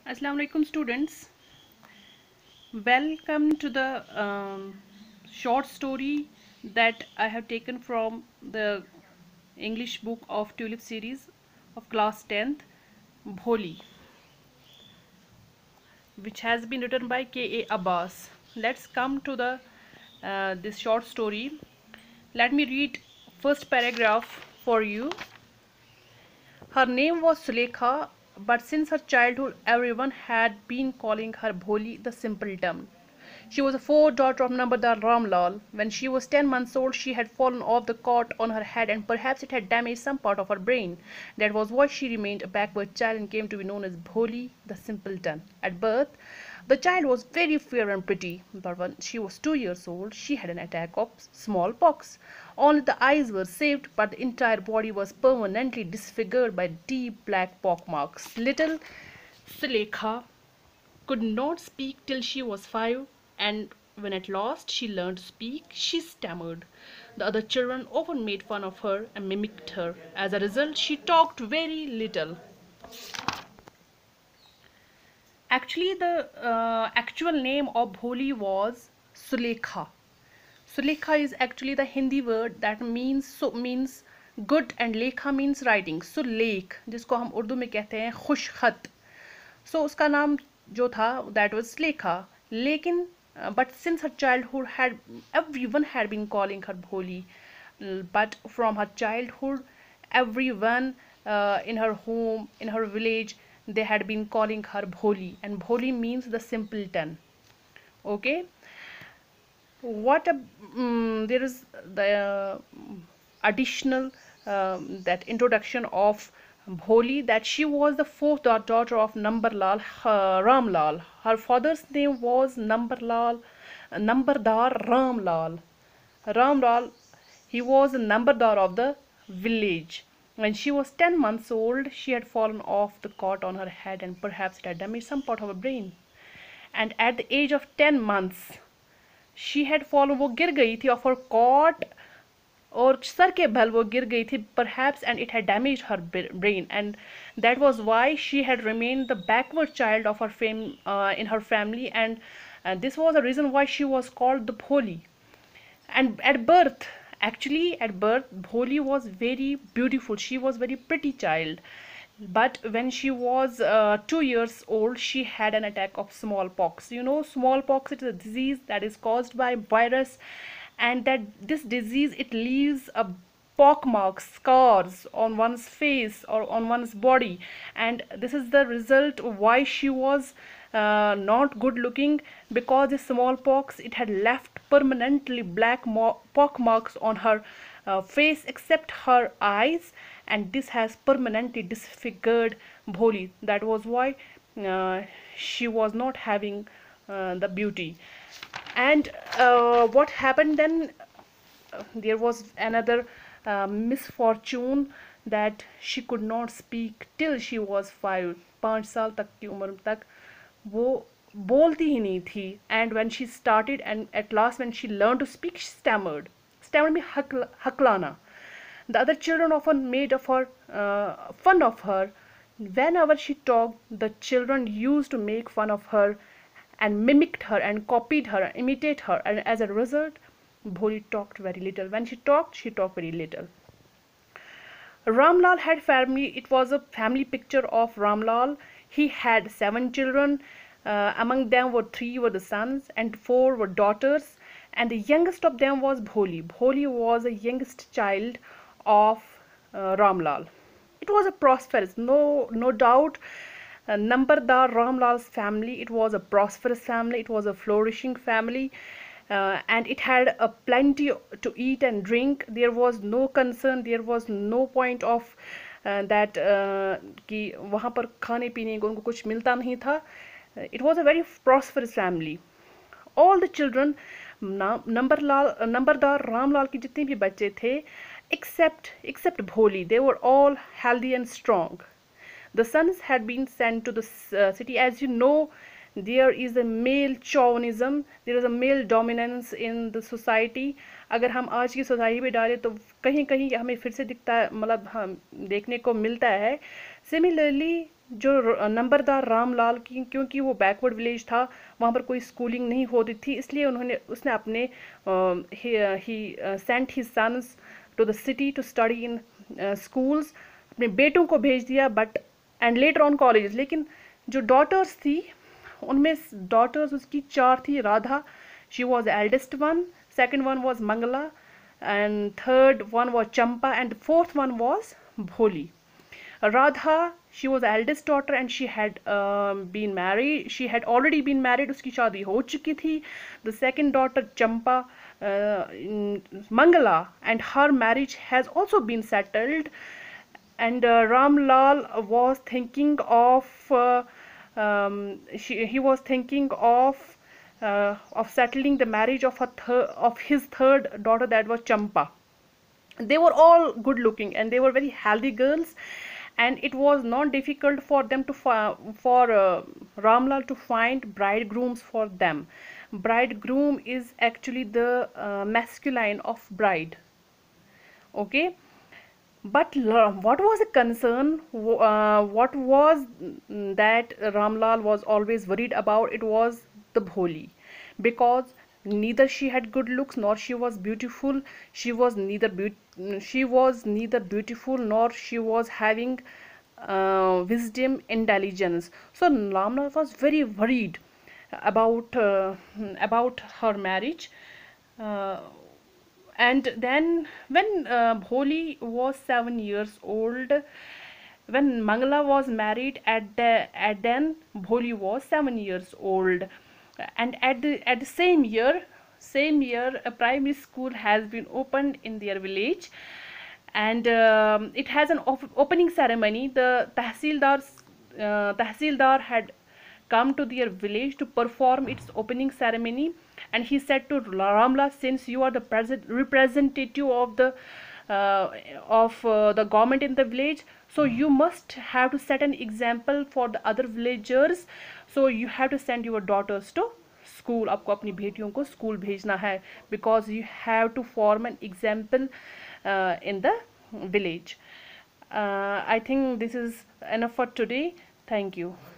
Assalamu alaikum students. Welcome to the short story that I have taken from the English book of Tulip series of class 10th, Bholi, which has been written by K.A. Abbas. Let's come to the this short story. Let me read first paragraph for you. Her name was Sulekha, but since her childhood everyone had been calling her Bholi the simpleton. She was a fourth daughter of Nambardar Ramlal. When she was 10 months old, she had fallen off the cot on her head and perhaps it had damaged some part of her brain. That was why she remained a backward child and came to be known as Bholi the simpleton. At birth, the child was very fair and pretty, but when she was 2 years old, she had an attack of smallpox. Only the eyes were saved, but the entire body was permanently disfigured by deep black pockmarks. Little Sulekha could not speak till she was 5, and when at last she learned to speak, she stammered. The other children often made fun of her and mimicked her. As a result, she talked very little. Actually, the actual name of Bholi was Sulekha. Sulekha is actually the Hindi word that means good and lekha means writing. सुलेख जिसको हम उर्दू में कहते हैं खुश खत. So उसका नाम जो था that was Sulekha. लेकिन but since her childhood had everyone had been calling her Bholi. But from her childhood everyone in her home, in her village, they had been calling her Bholi, and Bholi means the simpleton. Okay, what a there is the additional that introduction of Bholi, that she was the fourth daughter of Nambarlal Ramlal. Her father's name was Nambardar Ramlal. Ramlal, he was the Nambardar of the village. When she was 10 months old, she had fallen off the cot on her head and perhaps it had damaged some part of her brain. And at the age of 10 months, she had fallen, वो गिर गई थी off her cot और सर के बल वो गिर गई थी perhaps, and it had damaged her brain, and that was why she had remained the backward child of her in her family, and this was the reason why she was called the Bholi. And at birth, actually at birth, Bholi was very beautiful, she was very pretty child, but when she was 2 years old, she had an attack of smallpox. You know, smallpox, it is a disease that is caused by virus, and that this disease, it leaves a pockmarks, scars on one's face or on one's body, and this is the result why she was not good looking, because the smallpox, it had left permanently black pockmarks on her face except her eyes, and this has permanently disfigured Bholi. That was why she was not having the beauty. And what happened then, there was another misfortune, that she could not speak till she was 5. 5 साल तक की उम्र तक वो बोलती ही नहीं थी. And when she started, and at last when she learned to speak, she stammered. Stammered means haklana. The other children often made fun of her. Whenever she talked, the children used to make fun of her and mimicked her and copied her and imitated her, and as a result, Bholi talked very little. When she talked very little. Ramlal had family. It was a family picture of Ramlal. He had 7 children. Among them were 3 were the sons and 4 were daughters, and the youngest of them was Bholi. Bholi was the youngest child of Ramlal. It was a prosperous, no doubt, Nambardar Ramlal's family. It was a prosperous family. It was a flourishing family, and it had a plenty to eat and drink. There was no concern. There was no point of that कि वहाँ पर खाने पीने को उनको कुछ मिलता नहीं था. It was a very prosperous family. All the children, Nambardar Ramlal के जितने भी बच्चे थे, except Bholi, they were all healthy and strong. The sons had been sent to the city. As you know, there is a male chauvinism, there is a male dominance in the society. अगर हम आज की society में डालें तो कहीं कहीं हमें फिर से दिखता है, मतलब हम देखने को मिलता है. Similarly, जो नंबरदार रामलाल की, क्योंकि वो बैकवर्ड विलेज था, वहाँ पर कोई स्कूलिंग नहीं होती थी, इसलिए उसने अपने ही sent his sons to the city to study in schools, अपने बेटों को भेज दिया, but and later on college. लेकिन जो डॉटर्स थी, उनमें डॉटर्स उसकी चार थी। Radha, she was eldest one, second one was Mangala, and third one was Champa, and fourth one was Bholi. Radha, she was eldest daughter and she had been married. She had already been married. उसकी शादी हो चुकी थी. The second daughter Champa, Mangala, and her marriage has also been settled. And Ramlal was thinking of he was thinking of settling the marriage of his third daughter, that was Champa. They were all good looking and they were very healthy girls, and it was not difficult for them to for Ramlal to find bridegrooms for them. Bridegroom is actually the masculine of bride. Okay, but what was a concern, what was that Ramlal was always worried about, it was the Bholi, because neither she had good looks nor she was beautiful. She was neither beautiful nor she was having wisdom, intelligence. So Ramlal was very worried about her marriage. uh, and then when Bholi was 7 years old, when Mangala was married, at then Bholi was 7 years old, and at the same year a primary school has been opened in their village, and it has an opening ceremony. The Tahsildar had come to their village to perform its opening ceremony, and he said to Ramla, since you are the representative of the government in the village, so you must have to set an example for the other villagers. So you have to send your daughters to school. आपको अपनी बेटियों को school भेजना है, because you have to form an example in the village. I think this is enough for today. Thank you.